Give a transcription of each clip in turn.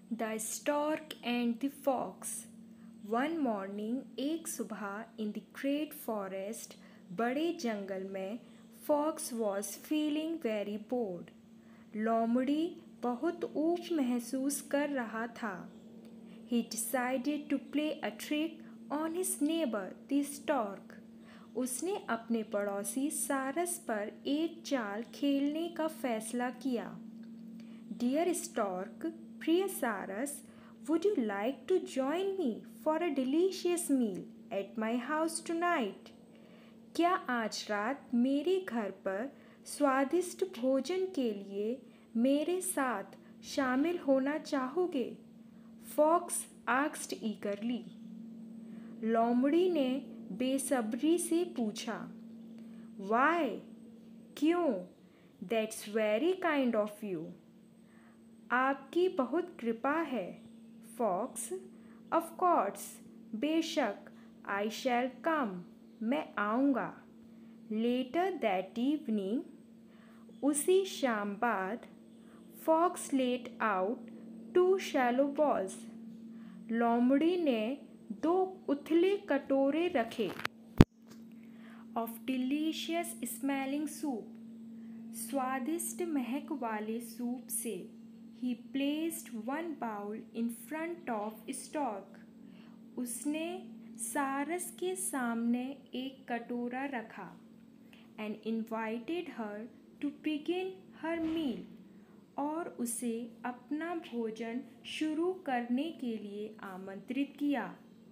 The Stork and the Fox. One morning, एक सुबह in the great forest, बड़े जंगल में, Fox was feeling very bored. लोमड़ी बहुत ऊब महसूस कर रहा था. He decided to play a trick on his neighbor, the stork. उसने अपने पड़ोसी सारस पर एक चाल खेलने का फैसला किया. Dear stork, प्रिय सारस, would you like to join me for a delicious meal at my house tonight? क्या आज रात मेरे घर पर स्वादिष्ट भोजन के लिए मेरे साथ शामिल होना चाहोगे? Fox asked eagerly. लोमड़ी ने बेसब्री से पूछा. Why? क्यों? That's very kind of you. आपकी बहुत कृपा है. Fox, of course, बेशक, I shall come. मैं आऊँगा. Later that evening, उसी शाम बाद, Fox laid out 2 shallow balls. लोमड़ी ने 2 उथले कटोरे रखे. Of delicious smelling soup. स्वादिष्ट महक वाले सूप से. He placed one bowl in front of stork. उसने सारस के सामने एक कटोरा रखा. And invited her to begin her meal. और उसे अपना भोजन शुरू करने के लिए आमंत्रित किया.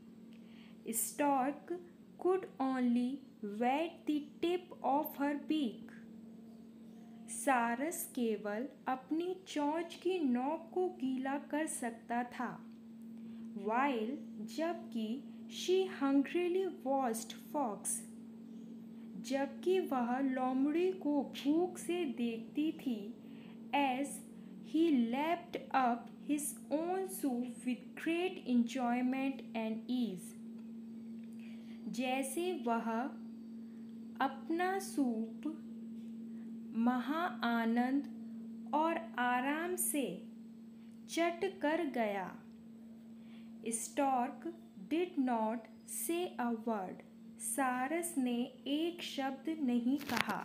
Stork could only wet the tip of her beak. सारस केवल अपनी चोंच की नोक को गीला कर सकता था. While जबकि she hungrily watched Fox. जबकि वह लोमड़ी को भूख से देखती थी. As he lapped up his own soup with great enjoyment and ease. जैसे वह अपना सूप महा आनंद और आराम से चट कर गया. Stork did not say a word. सारस ने एक शब्द नहीं कहा.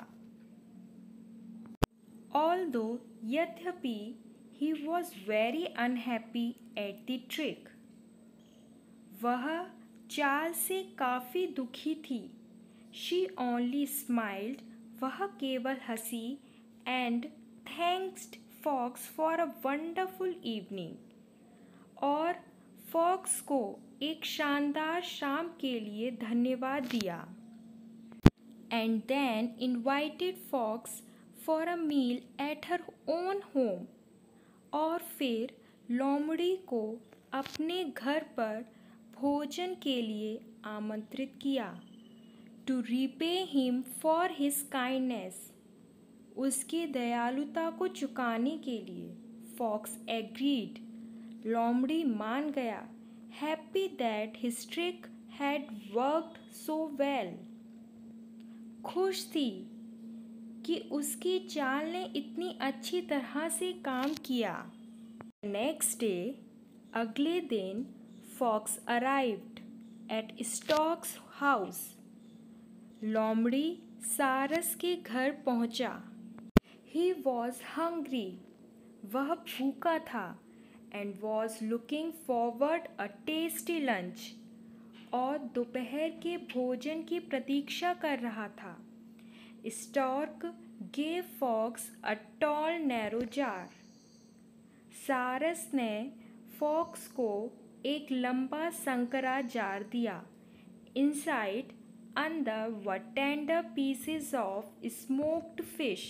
Although यद्यपि he was very unhappy at the trick. वह चाल से काफ़ी दुखी थी. She only smiled. वह केवल हंसी. And thanked Fox for a wonderful evening. और Fox को एक शानदार शाम के लिए धन्यवाद दिया. And then invited Fox for a meal at her own home. और फिर लोमड़ी को अपने घर पर भोजन के लिए आमंत्रित किया. To repay him for his kindness. उसकी दयालुता को चुकाने के लिए. Fox agreed. लोमड़ी मान गया. Happy that his trick had worked so well. खुश थी कि उसकी चाल ने इतनी अच्छी तरह से काम किया. Next day, अगले दिन, Fox arrived at Stork's house. लोमड़ी सारस के घर पहुंचा. He was hungry. वह भूखा था. And was looking forward a tasty lunch. और दोपहर के भोजन की प्रतीक्षा कर रहा था. Stork gave Fox a tall narrow jar. सारस ने Fox को एक लंबा संकरा जार दिया. Inside अंदर were tender pieces of smoked fish.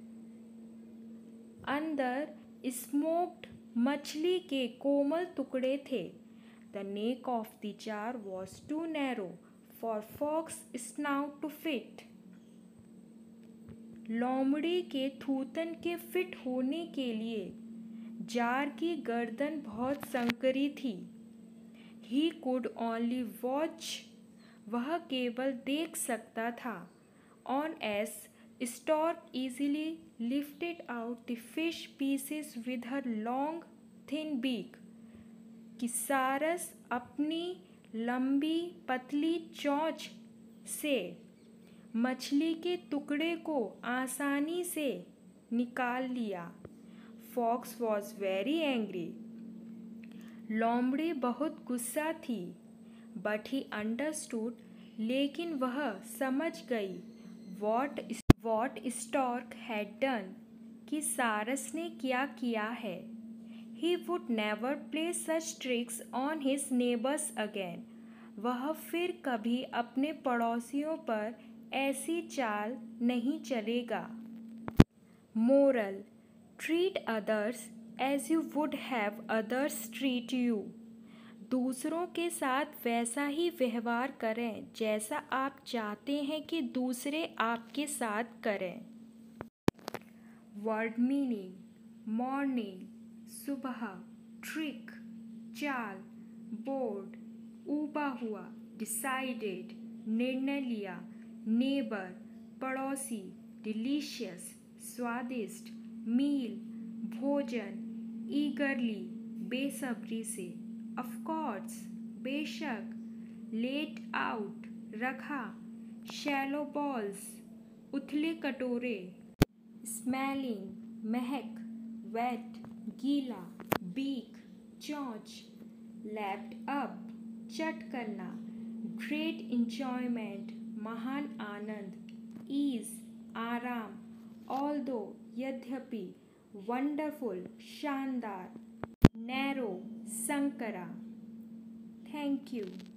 अंदर smoked मछली के कोमल टुकड़े थे. The neck of the jar was too narrow for Fox's snout to fit. लोमड़ी के थूथन के फिट होने के लिए जार की गर्दन बहुत संकरी थी. He could only watch. वह केवल देख सकता था. On as Stork easily lifted out the fish pieces with her long, thin beak. कि सारस अपनी लंबी पतली चोंच से मछली के टुकड़े को आसानी से निकाल लिया। Fox was very angry. लोमड़ी बहुत गुस्सा थी, बट ही अंडरस्टूड, लेकिन वह समझ गई वॉट स्टॉर्क हैड डन, कि सारस ने क्या किया है। He would never play such tricks on his neighbours again. वह फिर कभी अपने पड़ोसियों पर ऐसी चाल नहीं चलेगा। Moral: treat others as you would have others treat you. दूसरों के साथ वैसा ही व्यवहार करें जैसा आप चाहते हैं कि दूसरे आपके साथ करें। वर्ड मीनिंग: मॉर्निंग सुबह, ट्रिक चाल, बोर्ड ऊबा हुआ, डिसाइडेड निर्णय लिया, नेबर पड़ोसी, डिलीशियस स्वादिष्ट, मील भोजन, ईगरली बेसब्री से, ऑफ कोर्स बेशक, लेट आउट रखा, शैलो बॉल्स उथले कटोरे, स्मेलिंग महक, वेट गीला, बीक चोंच, लैप्ड अप चट करना, ग्रेट इंजॉयमेंट महान आनंद, ईज आराम, ऑल्दो यद्यपि, वंडरफुल शानदार, नैरो संकरा। Thank you.